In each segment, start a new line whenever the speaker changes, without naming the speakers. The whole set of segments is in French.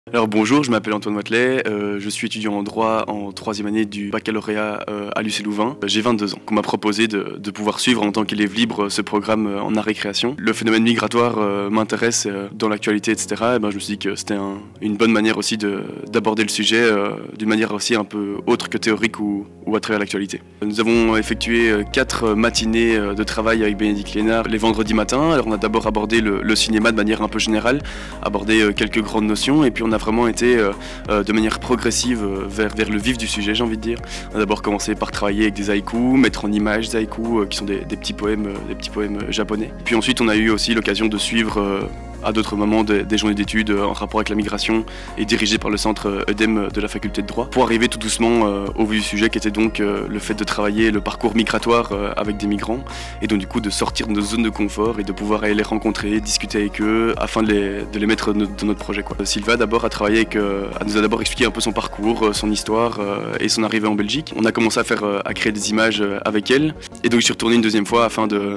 Alors bonjour, je m'appelle Antoine Moitelet, je suis étudiant en droit en troisième année du baccalauréat à l'UC Louvain. J'ai 22 ans. On m'a proposé de pouvoir suivre en tant qu'élève libre ce programme en art récréation. Le phénomène migratoire m'intéresse dans l'actualité, etc. Et je me suis dit que c'était une bonne manière aussi d'aborder le sujet d'une manière aussi un peu autre que théorique ou à travers l'actualité. Nous avons effectué 4 matinées de travail avec Bénédicte Lénard les vendredis matins. Alors on a d'abord abordé le cinéma de manière un peu générale, abordé quelques grandes notions, et puis on a vraiment été de manière progressive vers le vif du sujet, j'ai envie de dire. On a d'abord commencé par travailler avec des haïkus, mettre en image des haïkus qui sont des petits poèmes japonais. Puis ensuite on a eu aussi l'occasion de suivre à d'autres moments des journées d'études en rapport avec la migration et dirigées par le centre EDEM de la faculté de droit, pour arriver tout doucement au vif du sujet, qui était donc le fait de travailler le parcours migratoire avec des migrants, et donc du coup de sortir de nos zones de confort et de pouvoir aller les rencontrer, discuter avec eux afin de les mettre dans notre projet, quoi. Sylva d'abord nous a d'abord expliqué un peu son parcours, son histoire et son arrivée en Belgique. On a commencé à créer des images avec elle, et donc je suis retourné une deuxième fois afin de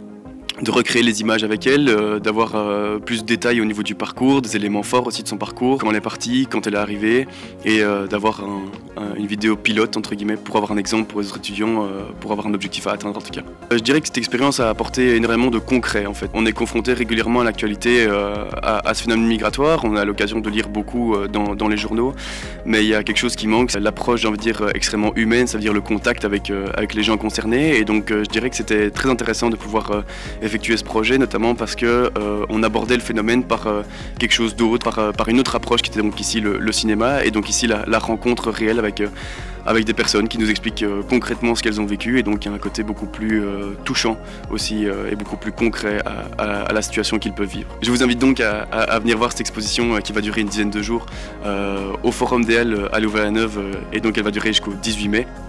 recréer les images avec elle, d'avoir plus de détails au niveau du parcours, des éléments forts aussi de son parcours, comment elle est partie, quand elle est arrivée, et d'avoir une vidéo pilote entre guillemets pour avoir un exemple pour les autres étudiants, pour avoir un objectif à atteindre en tout cas. Je dirais que cette expérience a apporté énormément de concret en fait. On est confronté régulièrement à l'actualité, à ce phénomène migratoire, on a l'occasion de lire beaucoup dans les journaux, mais il y a quelque chose qui manque, c'est l'approche, j'ai envie de dire, extrêmement humaine, ça veut dire le contact avec les gens concernés, et donc je dirais que c'était très intéressant de pouvoir effectuer ce projet, notamment parce que on abordait le phénomène par quelque chose d'autre, par une autre approche qui était donc ici le cinéma, et donc ici la rencontre réelle avec des personnes qui nous expliquent concrètement ce qu'elles ont vécu, et donc il y a un côté beaucoup plus touchant aussi et beaucoup plus concret à la situation qu'ils peuvent vivre. Je vous invite donc à venir voir cette exposition qui va durer une dizaine de jours au Forum des Halles à Louvain-la-Neuve, et donc elle va durer jusqu'au 18 mai.